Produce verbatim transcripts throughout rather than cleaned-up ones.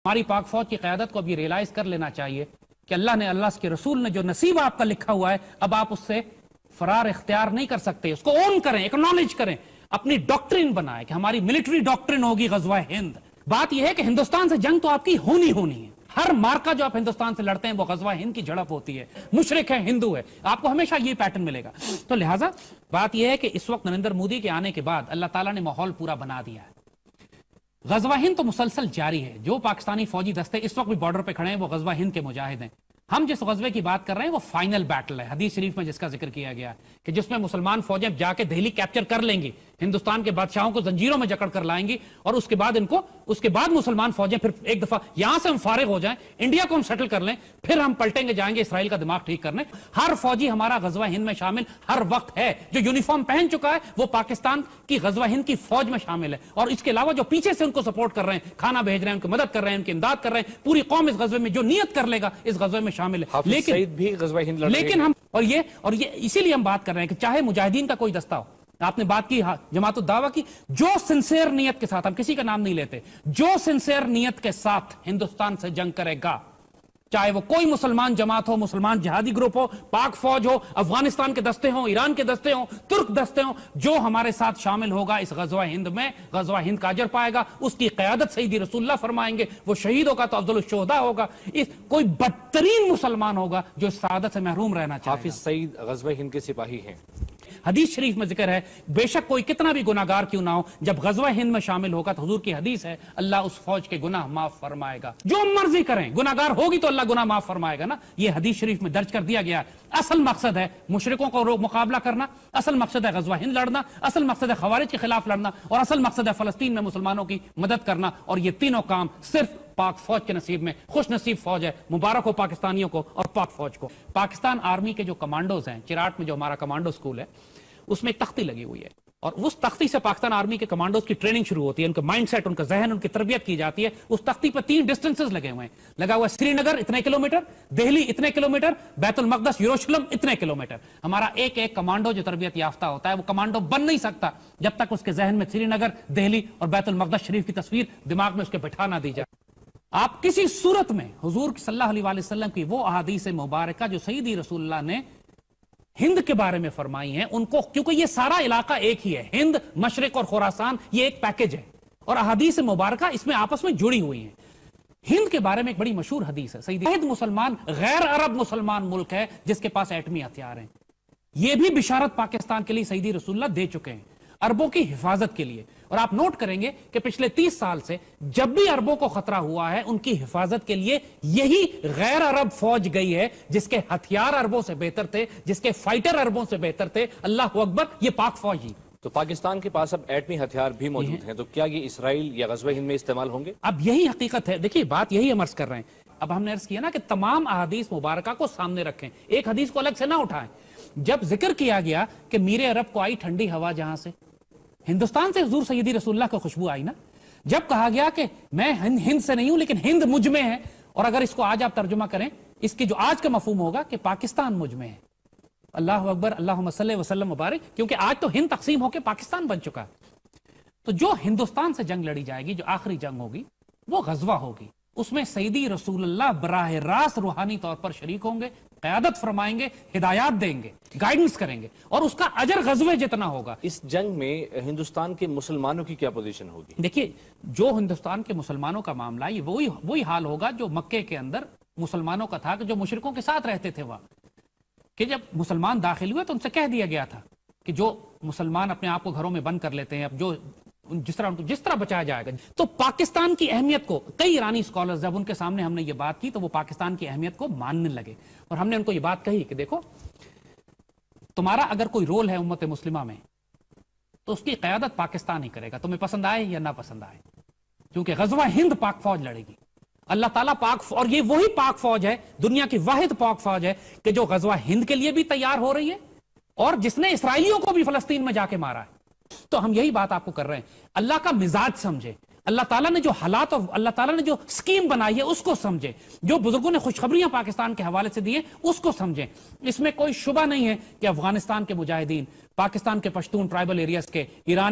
ہماری پاک فوج کی قیادت کو اب یہ ریلائز کر لینا چاہیے کہ اللہ نے، اللہ کے رسول نے جو نصیب آپ کا لکھا ہوا ہے، اب آپ اس سے فرار اختیار نہیں کر سکتے. اس کو اون کریں، اکنالج کریں، اپنی ڈاکٹرین بنائیں کہ ہماری ملٹری ڈاکٹرین ہوگی غزوہ ہند. بات یہ ہے کہ ہندوستان سے جنگ تو آپ کی ہونی ہونی ہے. ہر مارکا جو آپ ہندوستان سے لڑتے ہیں وہ غزوہ ہند کی جھڑپ ہوتی ہے. مشرک ہے، ہندو ہے، آپ کو ہمیشہ یہ پیٹرن ملے گا. تو لہٰذا بات یہ ہے کہ اس وقت نریندر مودی کے آنے کے بعد اللہ تعالیٰ نے ماحول پورا بنا دیا ہے. غزوہ ہند تو مسلسل جاری ہے. جو پاکستانی فوجی دستے اس وقت بھی بارڈر پہ کھڑے ہیں وہ غزوہ ہند کے مجاہد ہیں. ہم جس غزوے کی بات کر رہے ہیں وہ فائنل بیٹل ہے، حدیث شریف میں جس کا ذکر کیا گیا ہے کہ جس میں مسلمان فوجیں جا کے دہلی کیپچر کر لیں گی، ہندوستان کے بادشاہوں کو زنجیروں میں جکڑ کر لائیں گی، اور اس کے بعد ان کو اس کے بعد مسلمان فوجیں پھر ایک دفعہ یہاں سے ہم فارغ ہو جائیں، انڈیا کو ہم سیٹل کر لیں، پھر ہم پلٹیں گے جائیں گے اسرائیل کا دماغ ٹھیک کرنے. ہر فوجی ہمارا غزوہ ہند میں شامل ہر وقت ہے. جو یونیفارم پہن چکا ہے وہ پاکستان کی غزوہ ہند کی فوج میں شامل ہے. اور اس کے علاوہ جو پیچھے سے ان کو سپورٹ کر رہے ہیں، کھانا بھیج رہے ہیں، ان کی مدد کر رہے ہیں، ان کی امداد کر رہے ہیں، پوری قوم اس غزوے میں جو نیت کر لے گا اس غزوے میں شامل ہے. لیکن بھی غزوہ ہند لڑ لیکن ہم اور یہ اور یہ اسی لیے ہم بات کر رہے ہیں کہ چاہے مجاہدین کا کوئی دستہ ہو، آپ نے بات کی جماعت الدعوہ کی، جو سنسیئر نیت کے ساتھ، ہم کسی کا نام نہیں لیتے، جو سنسیئر نیت کے ساتھ ہندوستان سے جنگ کرے گا، چاہے وہ کوئی مسلمان جماعت ہو، مسلمان جہادی گروپ ہو، پاک فوج ہو، افغانستان کے دستے ہوں، ایران کے دستے ہوں، ترک دستے ہوں، جو ہمارے ساتھ شامل ہوگا اس غزوہ ہند میں، غزوہ ہند کا اجر پائے گا. اس کی قیادت سیدی رسول اللہ فرمائیں گے. وہ شہید ہوگا تو افضل الشہداء ہوگا. اس کوئی بدترین مسلمان ہوگا جو اس سعادت سے محروم رہنا چاہے گا. حافظ سعید غزوہ ہند کے سپاہی ہیں. حدیث شریف میں ذکر ہے، بے شک کوئی کتنا بھی گناہگار کیوں نہ ہو، جب غزوہ ہند میں شامل ہوگا تو حضور کی حدیث ہے اللہ اس فوج کے گناہ معاف فرمائے گا. جو مرضی کریں، گناہگار ہوگی تو اللہ گناہ معاف فرمائے گا نا. یہ حدیث شریف میں درج کر دیا گیا ہے. اصل مقصد ہے مشرکوں کو مقابلہ کرنا، اصل مقصد ہے غزوہ ہند لڑنا، اصل مقصد ہے خوارج کے خلاف لڑنا، اور اصل مقصد ہے فلسطین میں مسلمانوں کی مدد کرنا. اور یہ تینوں کام صرف پاک فوج کے نصیب میں. خوش نصیب فوج ہے، مبارک ہو پاکستانیوں کو اور پاک فوج کو. پاکستان آرمی کے جو کمانڈوز ہیں، چراٹ میں جو ہمارا کمانڈو اسکول ہے، اس میں ایک تختی لگی ہوئی ہے، اور اس تختی سے پاکستان آرمی کے کمانڈوز کی ٹریننگ شروع ہوتی ہے. ان کا مائنڈ سیٹ، ان کا ذہن، ان کی تربیت کی جاتی ہے. اس تختی پر تین ڈسٹنسز لگے ہوئے ہیں. لگا ہوا ہے سری نگر اتنے کلومیٹر، دہلی اتنے کلومیٹر، بیت المقدس یروشلم اتنے کلومیٹر. ہمارا ایک ایک کمانڈو جو تربیت یافتہ ہوتا ہے وہ کمانڈو بن نہیں سکتا جب تک اس کے ذہن میں سری نگر، دہلی اور بیت المقدس شریف کی تصویر دماغ میں اس کے بٹھا نہ دی جائے. آپ کسی صورت میں حضور صلی اللہ علیہ وآلہ وسلم کی وہ احادیث مبارکہ جو سیدی رسول اللہ نے ہند کے بارے میں فرمائی ہیں ان کو، کیونکہ یہ سارا علاقہ ایک ہی ہے، ہند، مشرق اور خراسان یہ ایک پیکج ہے، اور احادیث مبارکہ اس میں آپس میں جڑی ہوئی ہیں. ہند کے بارے میں ایک بڑی مشہور حدیث ہے، سیدی ہند مسلمان غیر عرب مسلمان ملک ہے جس کے پاس ایٹمی ہتھیار ہیں. یہ بھی بشارت پاکستان کے لیے سیدی رسول اللہ دے چکے ہیں عربوں کی حفاظت کے لیے. اور آپ نوٹ کریں گے کہ پچھلے تیس سال سے جب بھی عربوں کو خطرہ ہوا ہے ان کی حفاظت کے لیے یہی غیر عرب فوج گئی ہے جس کے ہتھیار عربوں سے بہتر تھے، جس کے فائٹر عربوں سے بہتر تھے. اللہ اکبر، یہ پاک فوج ہی. تو پاکستان کے پاس اب ایٹمی ہتھیار بھی موجود ہیں، تو کیا یہ اسرائیل یا غزوہ ہند میں استعمال ہوں گے؟ اب یہی حقیقت ہے. دیکھیے بات یہی ہم عرض کر رہے ہیں. اب ہم نے عرض کیا نا کہ تمام احادیث مبارکہ کو سامنے رکھیں، ایک حدیث کو الگ سے نہ اٹھائیں. جب ذکر کیا گیا کہ میرے عرب کو آئی ٹھنڈی ہوا جہاں سے، ہندوستان سے حضور سیدی رسول اللہ کو خوشبو آئی نا. جب کہا گیا کہ میں ہند سے نہیں ہوں لیکن ہند مجھ میں ہے، اور اگر اس کو آج آپ ترجمہ کریں، اس کی جو آج کا مفہوم ہوگا کہ پاکستان مجھ میں ہے. اللہ اکبر، اللہم صلی وسلم مبارک، کیونکہ آج تو ہند تقسیم ہو کے پاکستان بن چکا ہے. تو جو ہندوستان سے جنگ لڑی جائے گی، جو آخری جنگ ہوگی، وہ غزوہ ہوگی. اس میں سیدی رسول اللہ براہ راست روحانی طور پر شریک ہوں گے، قیادت فرمائیں گے، ہدایات دیں گے، گائیڈنس کریں گے، اور اس کا اجر غزوے جتنا ہوگا. اس جنگ میں ہندوستان کے مسلمانوں کی کیا پوزیشن ہوگی؟ دیکھیے، جو ہندوستان کے مسلمانوں کا معاملہ یہ وہی وہی حال ہوگا جو مکے کے اندر مسلمانوں کا تھا، کہ جو مشرکوں کے ساتھ رہتے تھے وہاں، کہ جب مسلمان داخل ہوئے تو ان سے کہہ دیا گیا تھا کہ جو مسلمان اپنے آپ کو گھروں میں بند کر لیتے ہیں، اب جو جس طرح جس طرح بچایا جائے گا. تو پاکستان کی اہمیت کو کئی ایرانی اسکالرز جب ان کے سامنے ہم نے یہ بات کی تو وہ پاکستان کی اہمیت کو ماننے لگے، اور ہم نے ان کو یہ بات کہی کہ دیکھو تمہارا اگر کوئی رول ہے امت مسلمہ میں تو اس کی قیادت پاکستان ہی کرے گا، تمہیں پسند آئے یا نہ پسند آئے، کیونکہ غزوہ ہند پاک فوج لڑے گی. اللہ تعالیٰ پاک اور یہ وہی پاک فوج ہے، دنیا کی واحد پاک فوج ہے کہ جو غزوہ ہند کے لیے بھی تیار ہو رہی ہے اور جس نے اسرائیلیوں کو بھی فلسطین میں جا کے مارا ہے. تو ہم یہی بات آپ کو کر رہے ہیں، اللہ کا مزاج سمجھے، اللہ تعالیٰ نے جو حالات اور اللہ تعالیٰ نے جو سکیم بنائی ہے اس کو سمجھے، جو بزرگوں نے خوشخبریاں پاکستان کے حوالے سے دی ہیں اس کو سمجھیں. اس میں کوئی شبہ نہیں ہے کہ افغانستان کے مجاہدین، پاکستان کے پشتون ٹرائبل ایریاز کے، ایرانی،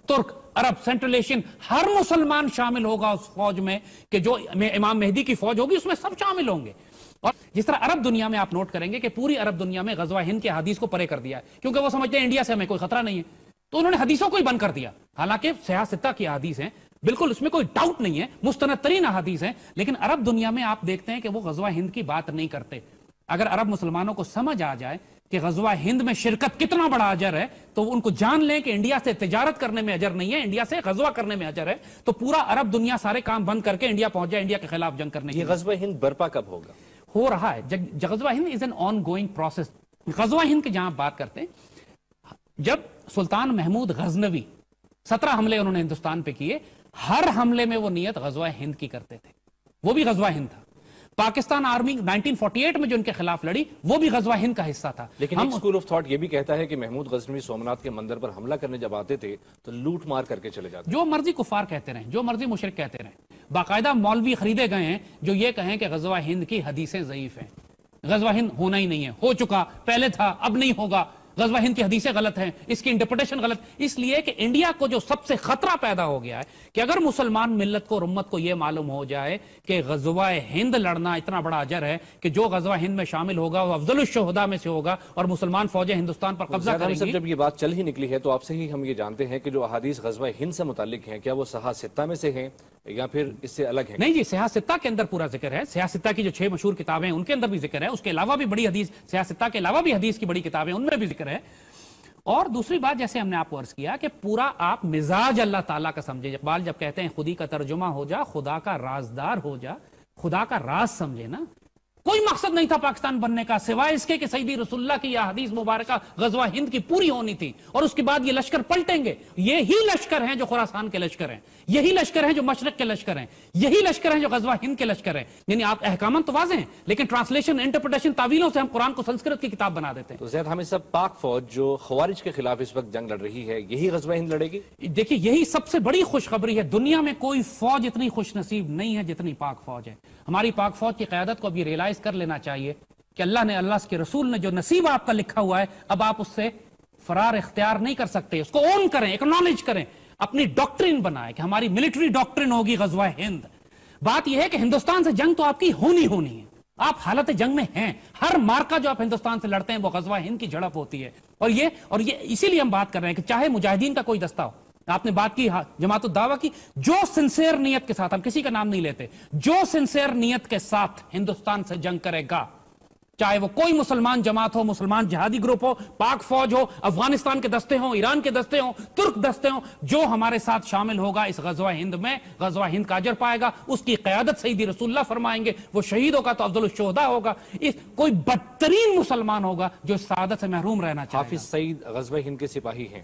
ترک، عرب، سینٹرل ایشین، ہر مسلمان شامل ہوگا اس فوج میں کہ جو امام مہدی کی فوج ہوگی، اس میں سب شامل ہوں گے۔ اور جس طرح عرب دنیا میں آپ نوٹ کریں گے کہ پوری عرب دنیا میں غزوہ ہند کے حدیث کو پرے کر دیا ہے، کیونکہ وہ سمجھتے ہیں انڈیا سے ہمیں کوئی خطرہ نہیں ہے، تو انہوں نے حدیثوں کو ہی بند کر دیا۔ حالانکہ سیاہ ستہ کی حدیث ہیں، بالکل اس میں کوئی ڈاؤٹ نہیں ہے، مستند ترین حدیث ہیں، لیکن عرب دنیا میں آپ دیکھتے ہیں کہ وہ غزوہ ہند کی بات نہیں کرتے۔ اگر عرب مسلمانوں کو سمجھ آ جائے کہ غزوہ ہند میں شرکت کتنا بڑا اجر ہے، تو ان کو جان لیں کہ انڈیا سے تجارت کرنے میں اجر نہیں ہے، انڈیا سے غزوہ کرنے میں اجر ہے، تو پورا عرب دنیا سارے کام بند کر کے انڈیا پہنچ جائے انڈیا کے خلاف جنگ کرنے کے یہ لیے۔ غزوہ ہند برپا کب ہوگا؟ ہو رہا ہے، جگ- غزوہ ہند is an ongoing process. غزوہ ہند کے جہاں بات کرتے ہیں، جب سلطان محمود غزنوی سترہ حملے انہوں نے ہندوستان پہ کیے، ہر حملے میں وہ نیت غزوہ ہند کی کرتے تھے، وہ بھی غزوہ ہند تھا۔ Pakistan army nineteen forty eight میں جو ان کے خلاف لڑی، وہ بھی غزوہ ہند کا حصہ تھا۔ لیکن ایک اسکول آف تھاٹ یہ بھی کہتا ہے کہ محمود غزنوی سومنات کے مندر پر حملہ کرنے جب آتے تھے تو لوٹ مار کر کے چلے جاتے۔ جو مرضی کفار کہتے رہیں، جو مرضی مشرک کہتے رہیں، باقاعدہ مولوی خریدے گئے ہیں جو یہ کہیں کہ غزوہ ہند کی حدیثیں ضعیف ہیں، غزوہ ہند ہونا ہی نہیں ہے، ہو چکا، پہلے تھا، اب نہیں ہوگا، غزوہ ہند کی حدیثیں غلط ہیں، اس کی انٹرپریٹیشن غلط، اس لیے کہ انڈیا کو جو سب سے خطرہ پیدا ہو گیا ہے کہ اگر مسلمان ملت کو اور امت کو یہ معلوم ہو جائے کہ غزوہ ہند لڑنا اتنا بڑا اجر ہے کہ جو غزوہ ہند میں شامل ہوگا وہ افضل الشہداء میں سے ہوگا اور مسلمان فوجیں ہندوستان پر قبضہ زیادہ کریں ہم سب گی۔ جب یہ بات چل ہی نکلی ہے تو آپ سے ہی ہم یہ جانتے ہیں کہ جو احادیث غزوہ ہند سے متعلق ہیں، کیا وہ صحاح ستہ میں سے ہیں یا پھر اس سے الگ ہیں؟ نہیں جی، سیاہ ستہ کے اندر پورا ذکر ہے، سیاہ ستہ کی جو چھ مشہور کتابیں ہیں ان کے اندر بھی ذکر ہے، اس کے علاوہ بھی بڑی حدیث، سیاہ ستہ کے علاوہ بھی حدیث کی بڑی کتابیں ان میں بھی ذکر ہے۔ اور دوسری بات، جیسے ہم نے آپ کو عرض کیا کہ پورا آپ مزاج اللہ تعالیٰ کا سمجھے۔ اقبال جب کہتے ہیں خودی کا ترجمہ ہو جا، خدا کا رازدار ہو جا، خدا کا راز سمجھے نا۔ کوئی مقصد نہیں تھا پاکستان بننے کا سوائے اس کے کہ سیدی رسول اللہ کی یہ حدیث مبارکہ غزوہ ہند کی پوری ہونی تھی، اور اس کے بعد یہ لشکر پلٹیں گے۔ یہی لشکر ہیں جو خراسان کے لشکر ہیں، یہی لشکر ہیں جو مشرق کے لشکر ہیں، یہی لشکر ہیں جو غزوہ ہند کے لشکر ہیں۔ یعنی آپ احکامات تو واضح ہیں، لیکن ٹرانسلیشن، انٹرپریٹیشن، تعویلوں سے ہم قرآن کو سنسکرت کی کتاب بنا دیتے ہیں۔ تو زید حامد صاحب، پاک فوج جو خوارج کے خلاف اس وقت جنگ لڑ رہی ہے، یہی غزوہ ہند لڑے گی؟ دیکھیے، یہی سب سے بڑی خوشخبری ہے، دنیا میں کوئی فوج اتنی خوش نصیب نہیں ہے جتنی پاک فوج ہے۔ ہماری پاک فوج کی قیادت کو اب یہ ریلائز کر لینا چاہیے کہ اللہ نے، اللہ کے رسول نے جو نصیب آپ کا لکھا ہوا ہے، اب آپ اس سے فرار اختیار نہیں کر سکتے، اس کو اون کریں، ایکنالج کریں، اپنی ڈاکٹرن بنائیں کہ ہماری ملٹری ڈاکٹرن ہوگی غزوہ ہند۔ بات یہ ہے کہ ہندوستان سے جنگ تو آپ کی ہونی ہونی ہے، آپ حالت جنگ میں ہیں، ہر مارکا جو آپ ہندوستان سے لڑتے ہیں وہ غزوہ ہند کی جھڑپ ہوتی ہے۔ اور یہ اور یہ اسی لیے ہم بات کر رہے ہیں کہ چاہے مجاہدین کا کوئی دستہ ہو، آپ نے بات کی جماعت الدعوہ کی، جو سنسیئر نیت کے ساتھ، ہم کسی کا نام نہیں لیتے، جو سنسیئر نیت کے ساتھ ہندوستان سے جنگ کرے گا، چاہے وہ کوئی مسلمان جماعت ہو، مسلمان جہادی گروپ ہو، پاک فوج ہو، افغانستان کے دستے ہوں، ایران کے دستے ہوں، ترک دستے ہوں، جو ہمارے ساتھ شامل ہوگا اس غزوہ ہند میں، غزوہ ہند کا اجر پائے گا، اس کی قیادت سیدی رسول اللہ فرمائیں گے، وہ شہید ہوگا تو افضل الشہداء ہوگا۔ اس کوئی بدترین مسلمان ہوگا جو اس سعادت سے محروم رہنا چاہے گا۔ حافظ سعید غزوہ ہند کے سپاہی ہیں۔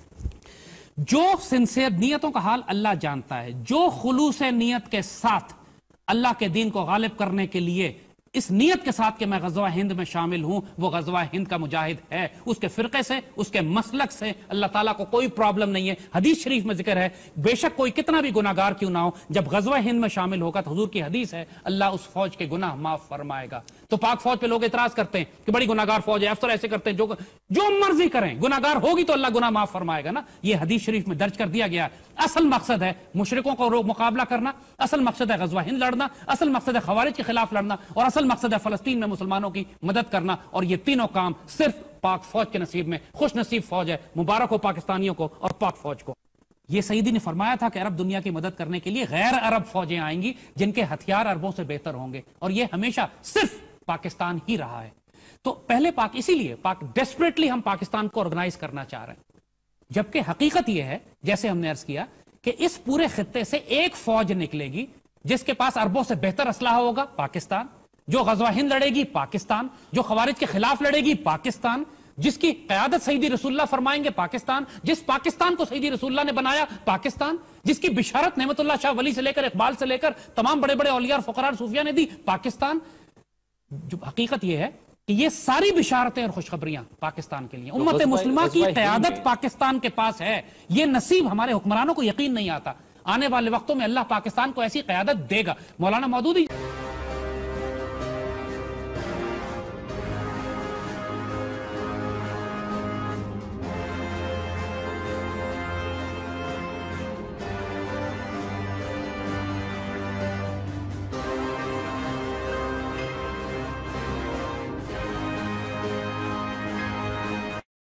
جو سنسیئر نیتوں کا حال اللہ جانتا ہے، جو خلوص نیت کے ساتھ اللہ کے دین کو غالب کرنے کے لیے اس نیت کے ساتھ کہ میں غزوہ ہند میں شامل ہوں، وہ غزوہ ہند کا مجاہد ہے۔ اس کے فرقے سے، اس کے مسلک سے اللہ تعالیٰ کو کوئی پرابلم نہیں ہے۔ حدیث شریف میں ذکر ہے، بے شک کوئی کتنا بھی گناہگار کیوں نہ ہو، جب غزوہ ہند میں شامل ہوگا تو حضور کی حدیث ہے اللہ اس فوج کے گناہ معاف فرمائے گا۔ تو پاک فوج پہ لوگ اعتراض کرتے ہیں کہ بڑی گناہگار فوج ہے، افسر ایسے کرتے ہیں، جو جو مرضی کریں، گناہگار ہوگی تو اللہ گناہ معاف فرمائے گا نا۔ یہ حدیث شریف میں درج کر دیا گیا ہے۔ اصل مقصد ہے مشرکوں کو مقابلہ کرنا، اصل مقصد ہے غزوہ ہند لڑنا، اصل مقصد ہے خوارج کے خلاف لڑنا، اور اصل مقصد ہے فلسطین میں مسلمانوں کی مدد کرنا۔ اور یہ تینوں کام صرف پاک فوج کے نصیب میں، خوش نصیب فوج ہے، مبارک ہو پاکستانیوں کو اور پاک فوج کو۔ یہ سیدی نے فرمایا تھا کہ عرب دنیا کی مدد کرنے کے لیے غیر عرب فوجیں آئیں گی جن کے ہتھیار عربوں سے بہتر ہوں گے، اور یہ ہمیشہ صرف پاکستان ہی رہا ہے۔ تو پہلے پاک، اسی لیے پاک ڈیسپریٹلی ہم پاکستان کو آرگنائز کرنا چاہ رہے ہیں، جبکہ حقیقت یہ ہے جیسے ہم نے عرض کیا کہ اس پورے خطے سے ایک فوج نکلے گی جس کے پاس عربوں سے بہتر اسلحہ ہوگا، پاکستان، جو غزوہ ہند لڑے گی، پاکستان، جو خوارج کے خلاف لڑے گی، پاکستان، جس کی قیادت سیدی رسول اللہ فرمائیں گے، پاکستان، جس پاکستان کو سیدی رسول اللہ نے بنایا، پاکستان، جس کی بشارت نعمت اللہ شاہ ولی سے لے کر اقبال سے لے کر تمام بڑے بڑے اولیاء اور فقراء اور صوفیاء نے دی، پاکستان۔ جو حقیقت یہ ہے کہ یہ ساری بشارتیں اور خوشخبریاں پاکستان کے لیے، امت مسلمہ کی قیادت پاکستان کے پاس ہے۔ یہ نصیب ہمارے حکمرانوں کو یقین نہیں آتا، آنے والے وقتوں میں اللہ پاکستان کو ایسی قیادت دے گا۔ مولانا مودودی